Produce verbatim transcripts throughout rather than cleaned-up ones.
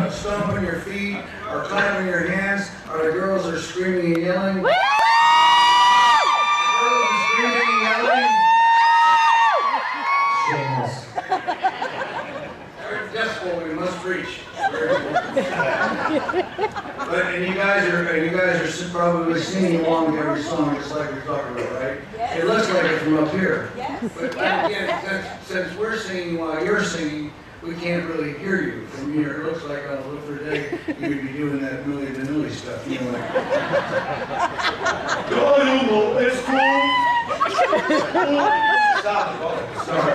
stomping your feet or clapping your hands, or the girls are screaming and yelling? The girls are screaming and yelling? Shameless. Very decibel, we must reach. But and you guys are and you guys are probably singing along to every song just like we're talking about, right? Yes. It looks like it from up here. Yes. But yes. Again, since, since we're singing while you're singing, we can't really hear you from here. It looks like on a Wilford day you would be doing that Milli Vanilli stuff, you know, like. It's cool. Stop. Oh, sorry.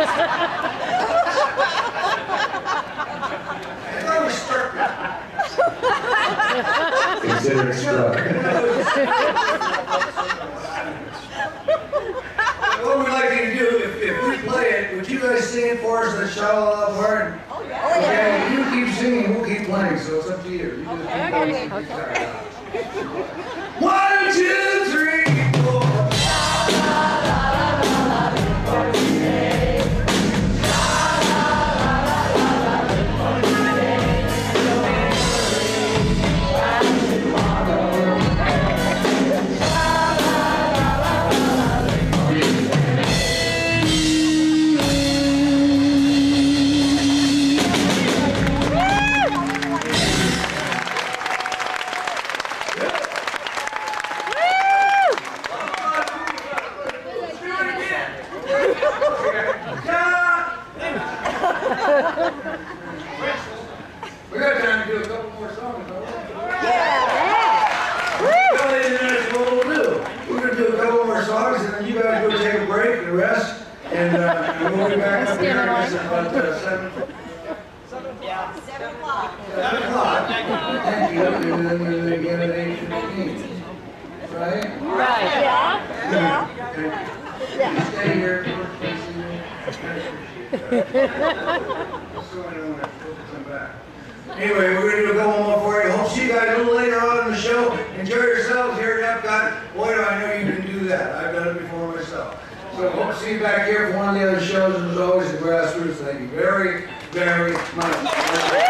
I thought we struck it. Consider it struck. What we'd like you to do, if, if we play it, would you guys sing it for us, that sha-la-la part? Oh, yeah. Okay, you keep singing, we'll keep playing, so it's up to you. You just keep okay. playing. Okay. One, two, three, four. We got time to do a couple more songs, don't we? Yeah! Woo! That's what we'll do. We're going to do a couple more songs, and then you guys go take a break and rest, and, uh, and we'll be back up here at about uh, seven. Yeah. Seven o'clock. Seven o'clock. Thank you. And then we're again at eight fifteen. Right? Right. Yeah. Yeah. Okay. Yeah. You stay here. So I don't want to come back. Anyway, we're going to do a couple more for you. Hope to see you guys a little later on in the show. Enjoy yourselves here at Epcot. Boy, do I know you can do that. I've done it before myself. So hope to see you back here for one of the other shows. And as always, the Grassroots. Thank you very, very much.